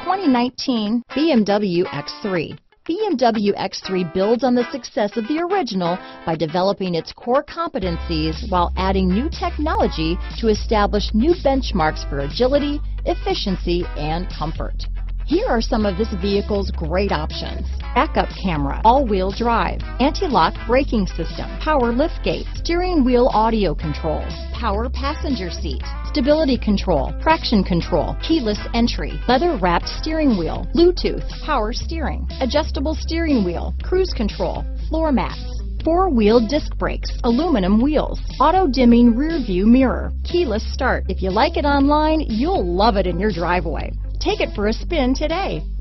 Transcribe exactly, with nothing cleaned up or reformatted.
twenty nineteen B M W X three. B M W X three builds on the success of the original by developing its core competencies while adding new technology to establish new benchmarks for agility, efficiency, and comfort. Here are some of this vehicle's great options: backup camera, all-wheel drive, anti-lock braking system, power liftgate, steering wheel audio controls, power passenger seat, stability control, traction control, keyless entry, leather-wrapped steering wheel, Bluetooth, power steering, adjustable steering wheel, cruise control, floor mats, four-wheel disc brakes, aluminum wheels, auto-dimming rear-view mirror, keyless start. If you like it online, you'll love it in your driveway. Take it for a spin today.